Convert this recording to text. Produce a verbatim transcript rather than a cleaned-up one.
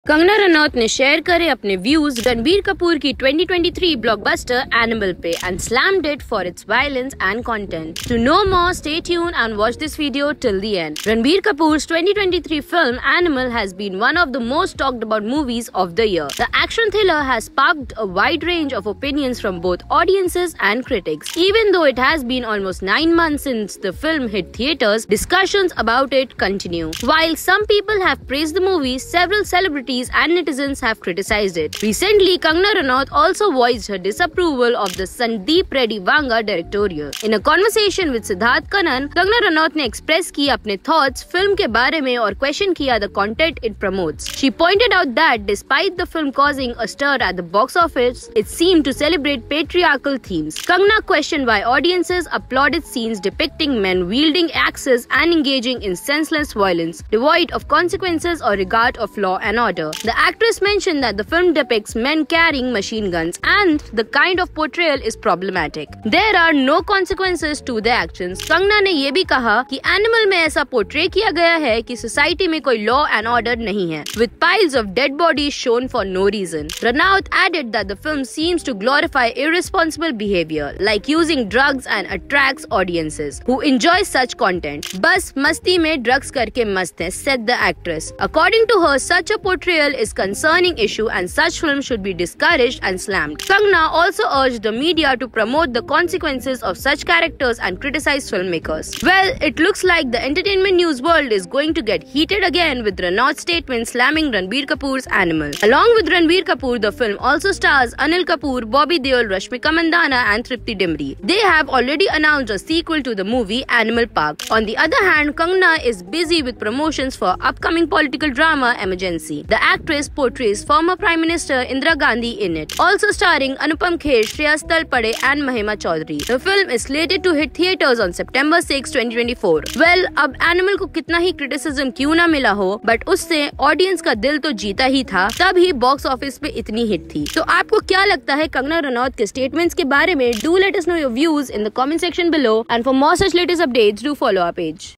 कंगना रनौत ने शेयर करे अपने व्यूज रणबीर कपूर की twenty twenty three blockbuster Animal पे and slammed it for its violence and content. To know more, stay tuned and watch this video till the end. Ranbir Kapoor's twenty twenty-three film Animal has been one of the most talked about movies of the year. The action thriller has sparked a wide range of opinions from both audiences and critics. Even though it has been almost nine months since the film hit theaters, discussions about it continue. While some people have praised the movie, several celebrities and netizens have criticized it. Recently, Kangana Ranaut also voiced her disapproval of the Sandeep Reddy Vanga directorial. In a conversation with Siddharth Kannan, Kangana Ranaut ने express की अपने thoughts film के बारे में और question किया the content it promotes. She pointed out that despite the film causing a stir at the box office, it seemed to celebrate patriarchal themes. Kangana questioned why audiences applauded scenes depicting men wielding axes and engaging in senseless violence, devoid of consequences or regard of law and order. The actress mentioned that the film depicts men carrying machine guns and the kind of portrayal is problematic. There are no consequences to their actions. Kangana ने ये भी कहा कि animal में ऐसा portray किया गया है कि सोसाइटी में कोई लॉ एंड ऑर्डर नहीं है, with piles of dead bodies shown for no reason. Ranaut added that the film seems to glorify irresponsible behavior, like using drugs and attracts audiences who enjoy such content. बस मस्ती में drugs करके मस्त है, said the actress. According to her, such a portrayal is concerning issue and such films should be discouraged and slammed. Kangana also urged the media to promote the consequences of such characters and criticize filmmakers. Well, it looks like the entertainment news world is going to get heated again with Ranaut's statement slamming Ranbir Kapoor's Animal. Along with Ranbir Kapoor, the film also stars Anil Kapoor, Bobby Deol, Rashmika Mandanna and Tripti Dimri. They have already announced a sequel to the movie Animal Park. On the other hand, Kangana is busy with promotions for upcoming political drama Emergency. The actress portrays former Prime Minister Indira Gandhi in it, also starring Anupam Kher, Shreyas Talpade and Mahima Chaudhary. The film is slated to hit theaters on September sixth, twenty twenty-four. Well, अब Animal को कितना ही criticism क्यों ना मिला हो, but उससे audience का दिल तो जीता ही था, तब ही बॉक्स ऑफिस पे इतनी हिट थी. तो आपको क्या लगता है कंगना रनौत के स्टेटमेंट्स के बारे में? Do let us know your views in the comment section below, and for more such latest updates, do follow our page.